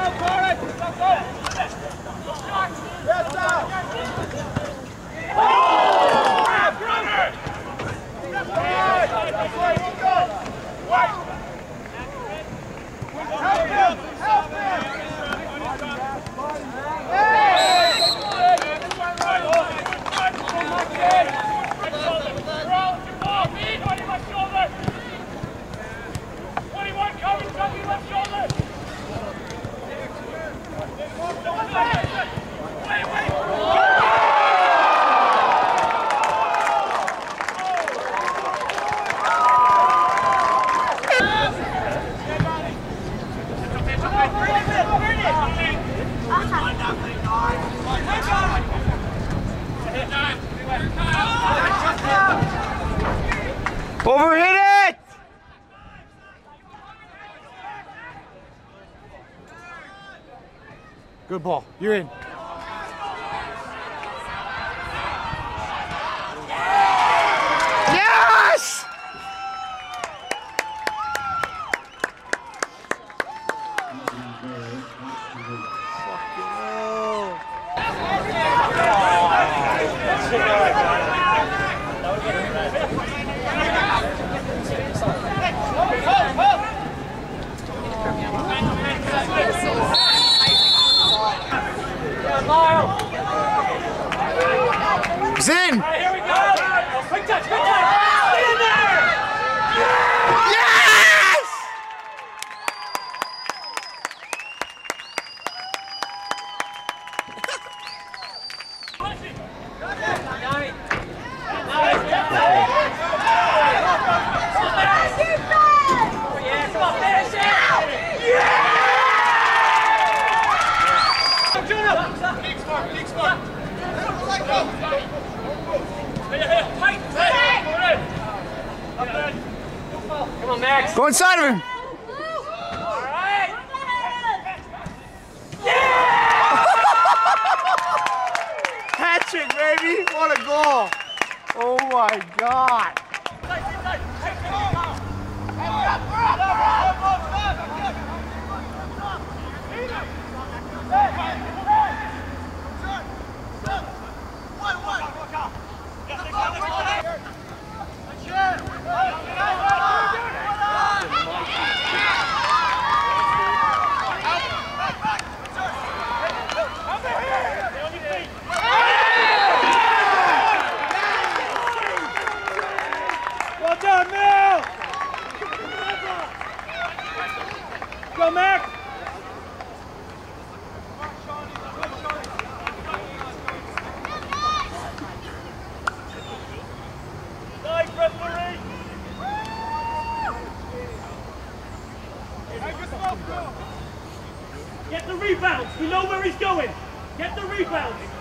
Overhit it! Good ball. You're in. Yes! He's in! All right, here we go! Quick touch, quick touch! Get in there! Yes! Come on, Max. Go inside of him. All right. Yeah! Hat trick, baby. What a goal. Oh my God. Well done, Mel! Go, Max! Nice, referee! Get the rebounds! We know where he's going! Get the rebounds!